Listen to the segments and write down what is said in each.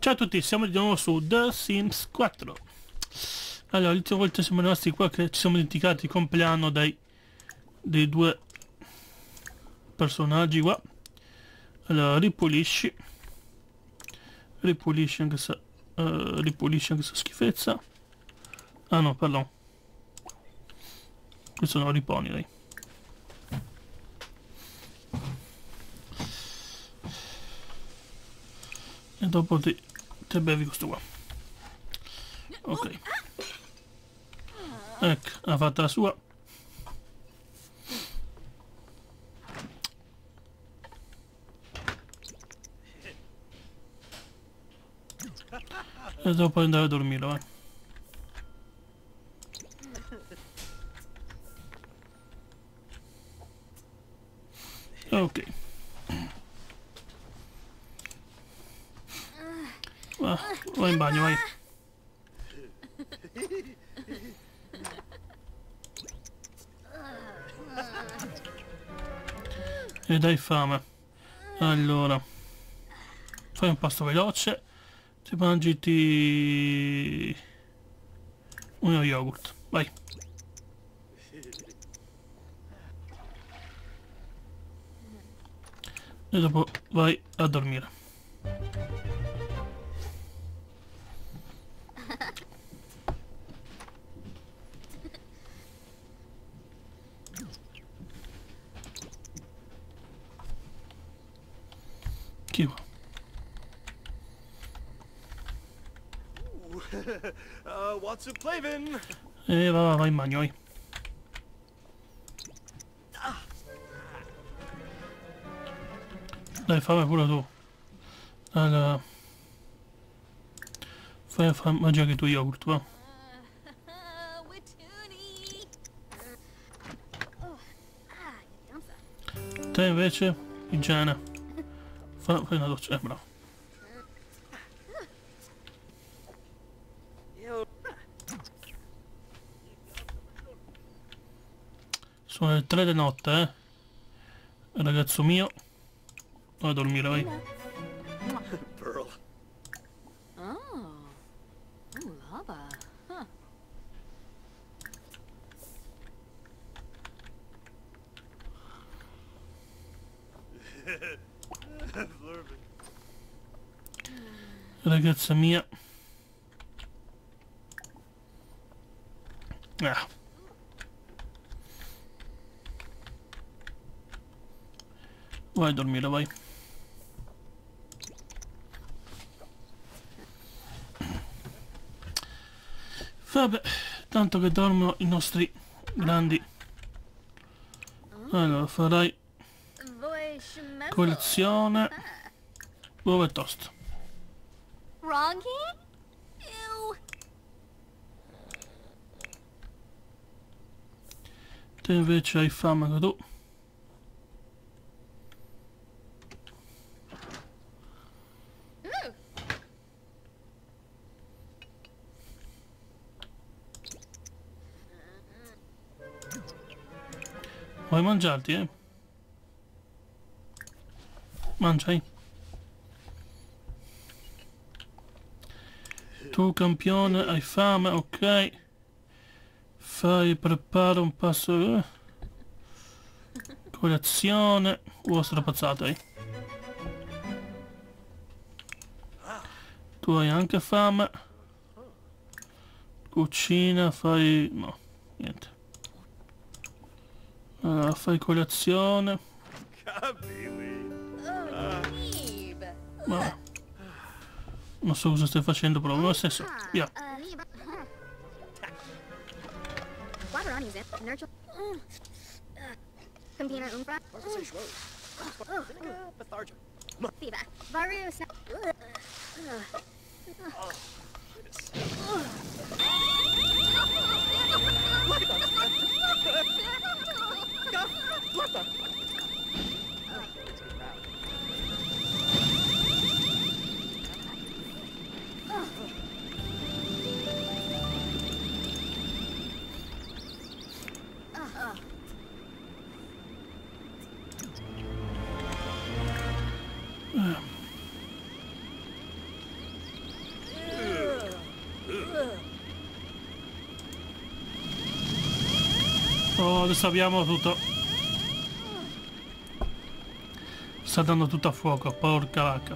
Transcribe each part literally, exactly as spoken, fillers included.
Ciao a tutti, siamo di nuovo su The Sims quattro. Allora, l'ultima volta siamo rimasti qua che ci siamo dimenticati il compleanno dei, dei due personaggi qua. Allora, ripulisci. Ripulisci anche se... Uh, ripulisci anche se schifezza. Ah no, pardon. Questo non riponi, dai. E dopo ti, ti bevi questo qua. Ok. Ecco, ha fatto la sua. E dopo andare a dormire, vai. Ok. Va, vai in bagno, vai. E dai fame. Allora, fai un pasto veloce. Ti mangi uno yogurt, vai. E dopo vai a dormire. Chi va? uh, what's a plavin? E va, va, va in bagno, vai. Dai, fame pure tu. Allora, fai, fai mangiare tu yogurt, va. Te invece, igiene. Fa, fai una doccia, eh, bravo. Sono le tre di notte, eh. Ragazzo mio. Vai a dormire, vai. Pearl. Oh. Ooh, lava. Huh. Ragazza mia. Ah. Vai a dormire, vai. Vabbè, tanto che dormono i nostri grandi. Allora, farai colazione, uova e toast. Wrong key? Ew. Te invece hai fame anche tu. Vuoi mangiarti, eh? Mangiai. Tu campione, hai fame, ok. Fai, prepara un passo. Eh. Colazione. Uova strapazzata, eh. Tu hai anche fame. Cucina, fai... no, niente. Allora, fai colazione. Vabbè. Non so cosa stai facendo, però lo stesso. Via. Oh, adesso abbiamo tutto. Sta dando tutto a fuoco, porca vacca.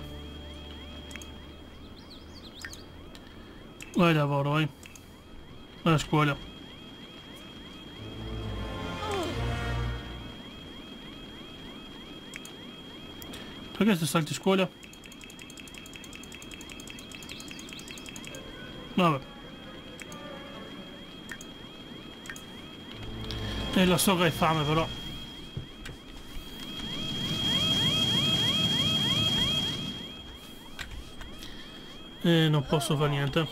Vai lavoro, vai. Vai a scuola. Perché se salti a scuola? Vabbè. E lo so che hai fame però. E non posso fare niente.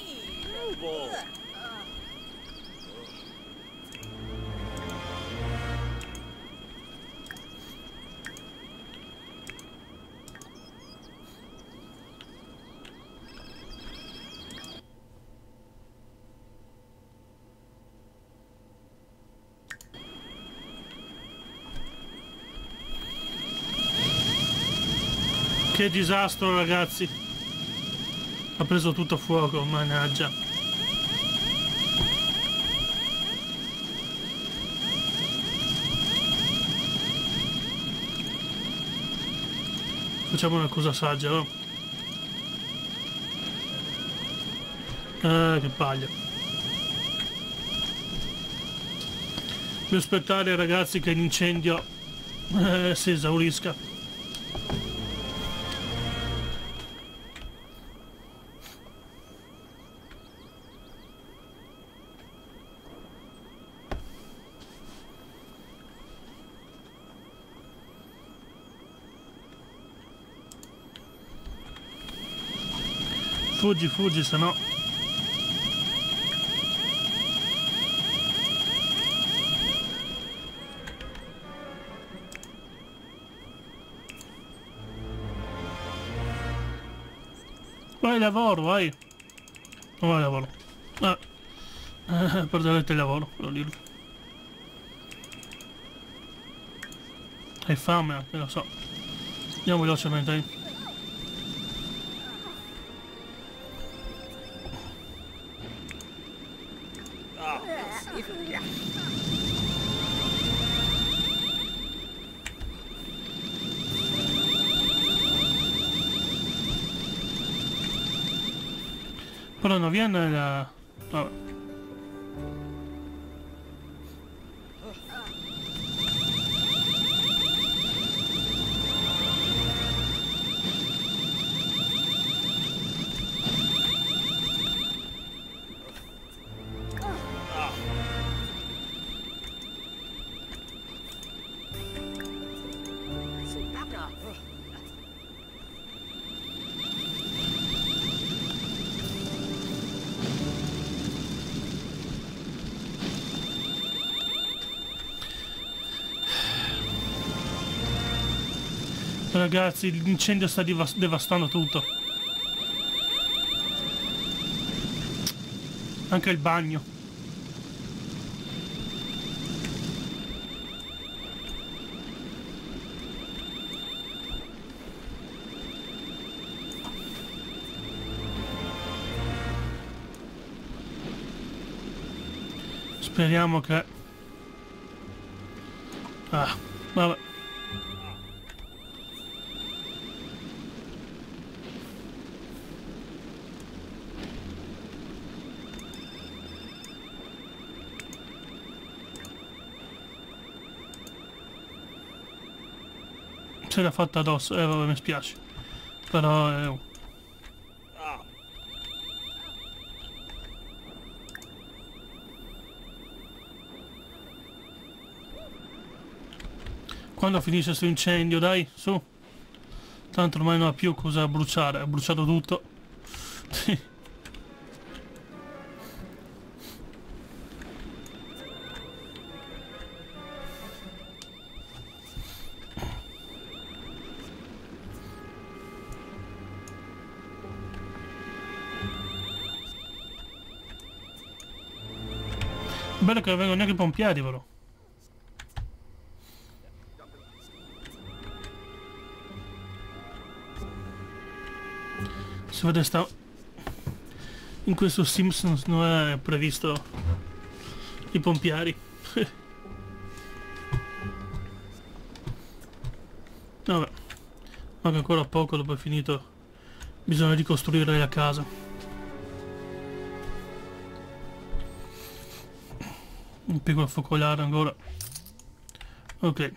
Che disastro, ragazzi. Ha preso tutto a fuoco, mannaggia. Facciamo una cosa saggia, no? Eh, che paglia. Devo aspettare, ragazzi, che l'incendio eh, si esaurisca. Fuggi, fuggi, se no... Vai lavoro, vai! Non vai lavoro. Ah. Eh, perderete il lavoro, devo dirlo. Hai fame anche, lo so. Andiamo velocemente, eh. Però non viene la... Vabbè. Ragazzi, l'incendio sta devastando tutto. Anche il bagno. Speriamo che... Ah, vabbè. Se l'ha fatta addosso, eh vabbè, mi spiace. Però eh... Quando finisce questo incendio, dai, su. Tanto ormai non ha più cosa bruciare, ha bruciato tutto. Bello che non vengono neanche i pompieri però. Si vede sta... In questo Simpsons non è previsto i pompieri. Vabbè, manca ancora poco dopo è finito. Bisogna ricostruire la casa. Un piccolo focolare ancora. Ok.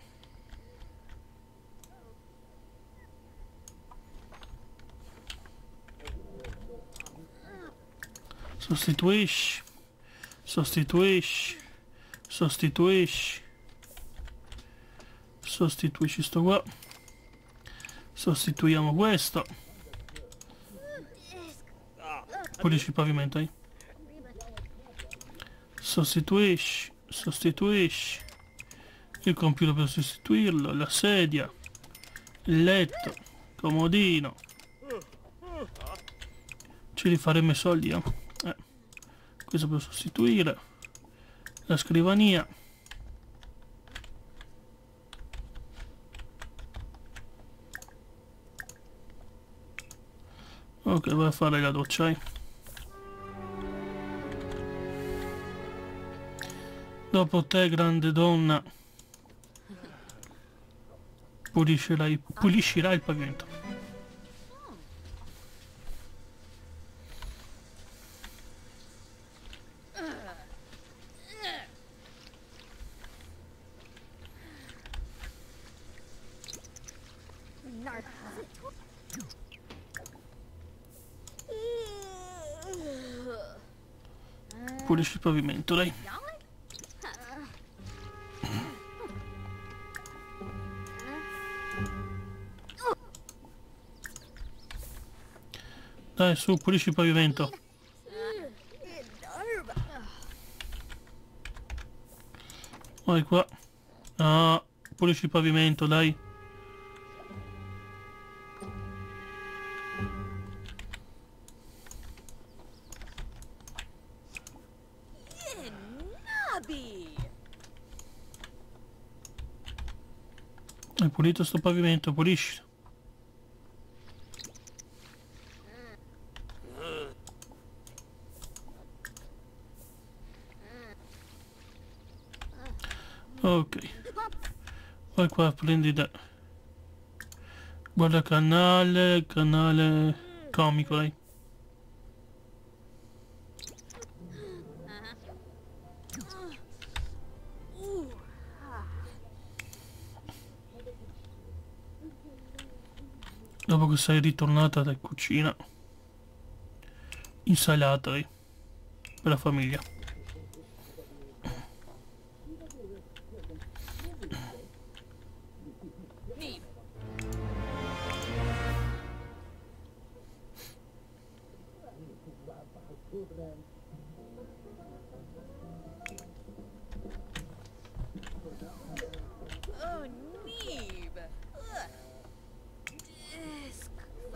Sostituisci. Sostituisci. Sostituisci. Sostituisci sto qua. Sostituiamo questo. Pulisci il pavimento, eh. Sostituisci. Sostituisci. Il computer per sostituirlo. La sedia. Il letto. Comodino. Ci rifaremo i soldi, eh. eh. Questo per sostituire. La scrivania. Ok, vai a fare la doccia, eh. Dopo te, grande donna, puliscerai, puliscerai il pavimento. Pulisci il pavimento, dai. Dai, su, pulisci il pavimento. Vai qua. Ah, pulisci il pavimento, dai. Hai pulito sto pavimento, pulisci. Ok. Poi qua prendi da... Guarda canale, canale comico, dai. Dopo che sei ritornata da cucina, insalata, dai, per la famiglia. Oh, Neeb. Disc.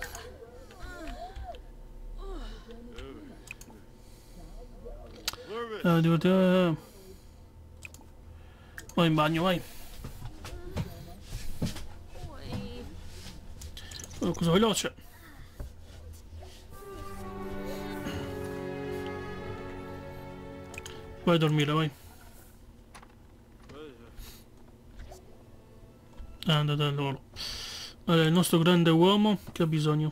Eh, devo... Eh... Vai in bagno, vai. Oh, cosa veloce. Vai a dormire, vai. Ah, andate a loro. Allora, il nostro grande uomo che ha bisogno.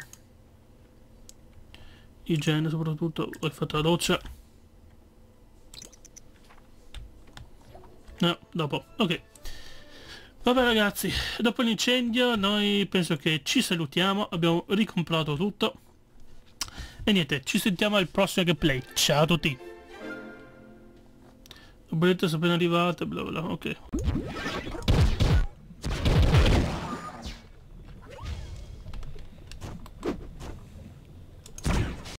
Igiene soprattutto. Hai fatto la doccia. No, dopo. Ok. Vabbè ragazzi, dopo l'incendio noi penso che ci salutiamo. Abbiamo ricomprato tutto. E niente, ci sentiamo al prossimo gameplay. Ciao a tutti. Le bollette sono appena arrivate, bla bla, ok.